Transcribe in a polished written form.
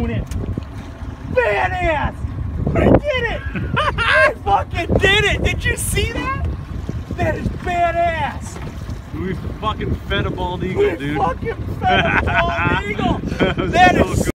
doing it. Badass! I did it! I fucking did it! Did you see that? That is badass! We fucking fed a bald eagle, dude. We fucking fed a bald eagle! That is